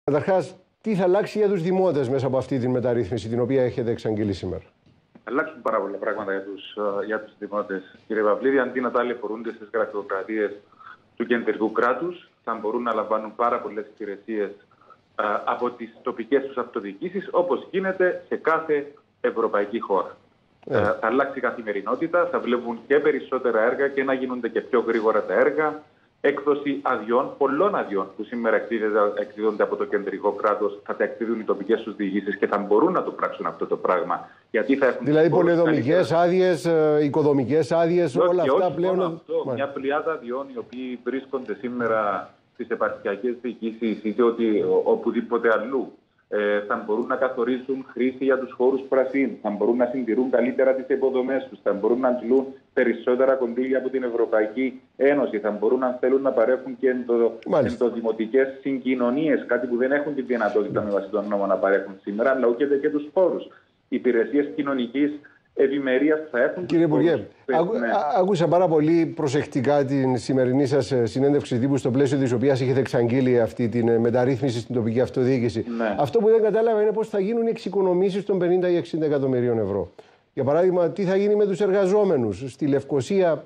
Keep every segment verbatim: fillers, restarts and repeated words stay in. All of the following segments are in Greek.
Καταρχάς, τι θα αλλάξει για τους δημότες μέσα από αυτή τη μεταρρύθμιση την οποία έχετε εξαγγείλει σήμερα? Θα αλλάξουν πάρα πολλά πράγματα για τους, για τους δημότες, κύριε Παυλίδη. Αντί να ταλαιπωρούνται στις γραφειοκρατίες του κεντρικού κράτους, θα μπορούν να λαμβάνουν πάρα πολλές υπηρεσίες από τις τοπικές τους αυτοδιοικήσεις, όπως γίνεται σε κάθε ευρωπαϊκή χώρα. Ε. Θα αλλάξει η καθημερινότητα, θα βλέπουν και περισσότερα έργα και να γίνονται και πιο γρήγορα τα έργα. Έκδοση αδειών, πολλών αδειών που σήμερα εκδίδονται από το κεντρικό κράτος, θα τα εκδίδουν οι τοπικές τους διοικήσεις και θα μπορούν να το πράξουν αυτό το πράγμα. Γιατί θα έχουν δηλαδή, πολεοδομικές άδειες, οικοδομικές άδειες, όλα αυτά όχι, πλέον. Αυτό, μια πλειάδα αδειών οι οποίοι βρίσκονται σήμερα στις επαρχιακές διοικήσεις είτε ότι, οπουδήποτε αλλού. Ε, θα μπορούν να καθορίσουν χρήση για τους χώρους πρασίνου, θα μπορούν να συντηρούν καλύτερα τις υποδομές τους, θα μπορούν να αντλούν περισσότερα κονδύλια από την Ευρωπαϊκή Ένωση, θα μπορούν, αν θέλουν, να παρέχουν και ενδοδημοτικές συγκοινωνίες, κάτι που δεν έχουν τη δυνατότητα με βάση τον νόμο να παρέχουν σήμερα, αλλά ούτε και τους χώρους. Υπηρεσίες κοινωνικής ευημερίας θα έχουν. Κύριε Υπουργέ, άκου, ναι. άκουσα πάρα πολύ προσεκτικά την σημερινή σας συνέντευξη τύπου, στο πλαίσιο της οποίας είχετε εξαγγείλει αυτή την μεταρρύθμιση στην τοπική αυτοδιοίκηση. Ναι. Αυτό που δεν κατάλαβα είναι πώς θα γίνουν οι εξοικονομήσεις των πενήντα ή εξήντα εκατομμυρίων ευρώ. Για παράδειγμα, τι θα γίνει με τους εργαζόμενους στη Λευκοσία,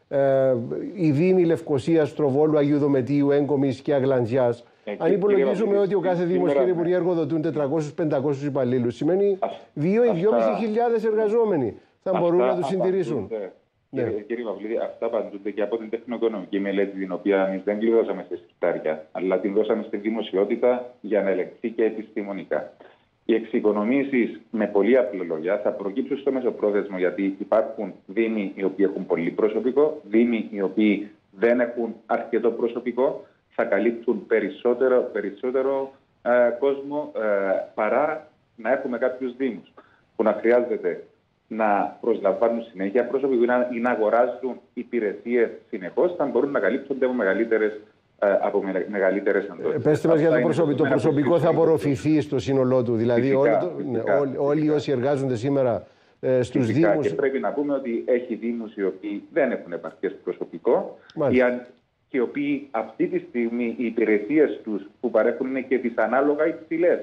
ε, οι Δήμοι Λευκοσίας, Τροβόλου, Αγίου Δομετίου, Έγκομης και Αγλαντζιάς. Ε, Αν υπολογίζουμε ότι ο κάθε Δήμος, κύριε Υπουργέ, εργοδοτούν τετρακόσιους με πεντακόσιους υπαλλήλους, σημαίνει δύο ή δυόμισι χιλιάδες εργαζόμενοι θα αυτά, μπορούν να τους συντηρήσουν. Ναι. Κύριε, κύριε Παυλίδη, αυτά απαντούνται και από την τεχνοοικονομική μελέτη, την οποία εμείς δεν κλειδώσαμε σε σκητάρια, αλλά την δώσαμε στη δημοσιότητα για να ελεγχθεί και επιστημονικά. Οι εξοικονομήσεις, με πολύ απλά λόγια, θα προκύψουν στο μεσοπρόθεσμο, γιατί υπάρχουν δήμοι οι οποίοι έχουν πολύ προσωπικό, δήμοι οι οποίοι δεν έχουν αρκετό προσωπικό. Θα καλύπτουν περισσότερο, περισσότερο ε, κόσμο ε, παρά να έχουμε κάποιους δήμους που να χρειάζεται να προσλαμβάνουν συνέχεια προσωπικό ή να, ή να αγοράζουν υπηρεσίες συνεχώς, θα μπορούν να καλύπτονται από μεγαλύτερες, ε, από με, μεγαλύτερες εντόσεις. Ε, πέστε μας για το προσωπικό. Το προσωπικό θα απορροφηθεί στο σύνολό του. Δηλαδή φυσικά, όλοι, το, φυσικά, όλοι, όλοι φυσικά. Όσοι εργάζονται σήμερα ε, στους φυσικά, δήμους. Και πρέπει να πούμε ότι έχει δήμους οι οποίοι δεν έχουν επαρκές προσωπικό. Και οι οποίοι αυτή τη στιγμή οι υπηρεσίες τους που παρέχουν είναι και τις ανάλογα υψηλές.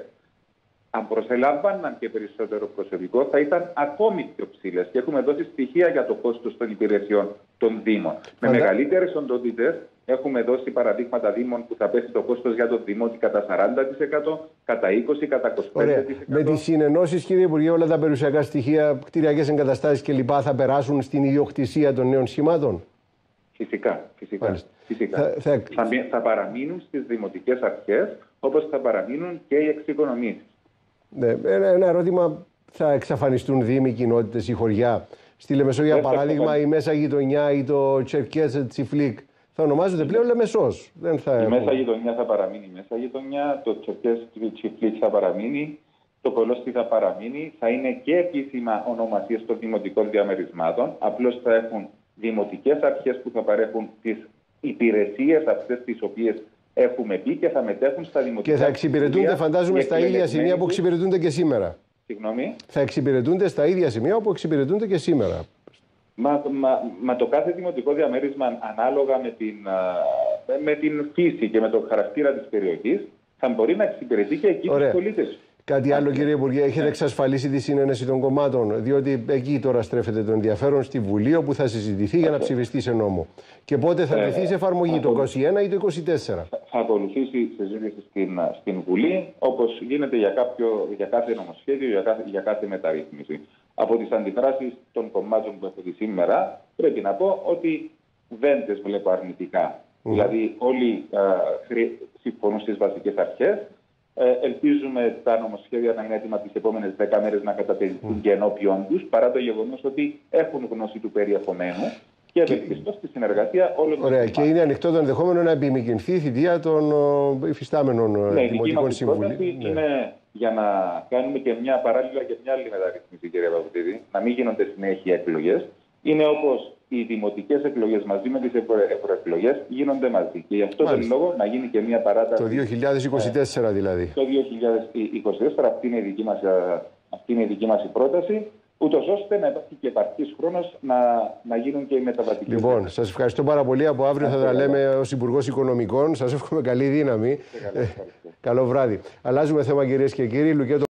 Αν προσελάμβαναν και περισσότερο προσωπικό, θα ήταν ακόμη πιο ψηλές. Και έχουμε δώσει στοιχεία για το κόστος των υπηρεσιών των Δήμων. Με μεγαλύτερες οντότητες έχουμε δώσει παραδείγματα Δήμων που θα πέσει το κόστος για τον Δημότη κατά σαράντα τοις εκατό, κατά είκοσι τοις εκατό, κατά είκοσι πέντε τοις εκατό. Με τις συνενώσεις, κύριε Υπουργέ, όλα τα περιουσιακά στοιχεία, κτηριακές εγκαταστάσεις κλπ. Θα περάσουν στην ιδιοκτησία των νέων σχημάτων. Φυσικά, φυσικά. φυσικά. Θα, θα... Θα, θα παραμείνουν στις δημοτικές αρχές, όπως θα παραμείνουν και οι εξοικονομήσεις. Ναι, ένα, ένα ερώτημα, θα εξαφανιστούν δήμοι, κοινότητες ή χωριά? Στη Λεμεσό, για παράδειγμα, η Μέσα Γειτονιά ή το Τσερκέζε Τσιφλίκ θα ονομάζονται πλέον Λεμεσός. Δεν θα... Η Μέσα Γειτονιά θα παραμείνει η Μέσα Γειτονιά, το Τσερκέζε Τσιφλίκ θα παραμείνει, το Κολόστι θα παραμείνει, θα είναι και επίσημα ονομασίες των δημοτικών διαμερισμάτων, απλώς θα έχουν δημοτικές αρχές που θα παρέχουν τις υπηρεσίες αυτές τις οποίες έχουμε πει και θα μετέχουν στα δημοτικά. Και θα εξυπηρετούνται, φαντάζομαι, στα ίδια σημεία που εξυπηρετούνται και σήμερα. Συγγνώμη. Θα εξυπηρετούνται στα ίδια σημεία που εξυπηρετούνται και σήμερα. Μα, μα, μα το κάθε δημοτικό διαμέρισμα, ανάλογα με την, με την φύση και με το χαρακτήρα της περιοχής, θα μπορεί να εξυπηρετεί και εκεί τους πολίτες. Κάτι άλλο, κύριε Υπουργέ, έχετε εξασφαλίσει τη συνένεση των κομμάτων? Διότι εκεί τώρα στρέφεται το ενδιαφέρον, στη Βουλή, όπου θα συζητηθεί για να ψηφιστεί σε νόμο. Και πότε θα τεθεί σε εφαρμογή, το είκοσι ένα ή το είκοσι τέσσερα? Θα ακολουθήσει η συζήτηση στην, στην Βουλή, όπως γίνεται για, κάποιο, για κάθε νομοσχέδιο, για κάθε, για κάθε μεταρρύθμιση. Από τις αντιδράσεις των κομμάτων που έχω δει σήμερα, πρέπει να πω ότι δεν τις βλέπω αρνητικά. Mm. Δηλαδή, όλοι α, συμφωνούν στις βασικές αρχές. Ελπίζουμε τα νομοσχέδια να είναι έτοιμα τις επόμενες δέκα μέρες να κατατεθούν mm. και ενώπιον τους, παρά το γεγονός ότι έχουν γνώση του περιεχομένου και ευελπιστώ στη συνεργασία όλων των. Ωραία, και είναι ανοιχτό το ενδεχόμενο να επιμηκυνθεί η θητεία των υφιστάμενων ναι, δημοτικών συμβουλίων. Η δική μας είναι για να κάνουμε και μια παράλληλα και μια άλλη μεταρρύθμιση, κύριε Παυλίδη, να μην γίνονται συνέχεια εκλογές. Είναι όπως οι δημοτικές εκλογές μαζί με τις ευρωεκλογές γίνονται μαζί. Και γι' αυτό τον λόγο να γίνει και μια παράταση. Το δύο χιλιάδες είκοσι τέσσερα δηλαδή. Το δύο χιλιάδες είκοσι τέσσερα, αυτή είναι η δική μας, αυτή είναι η δική μας η πρόταση. ούτως ώστε να υπάρχει και επαρκής χρόνος να, να γίνουν και οι μεταβατικές. Λοιπόν, σας ευχαριστώ πάρα πολύ. Από αύριο θα τα λέμε ως Υπουργός Οικονομικών. Σας εύχομαι καλή δύναμη. Ε, καλό βράδυ. Αλλάζουμε θέμα, κυρίες και κύριοι.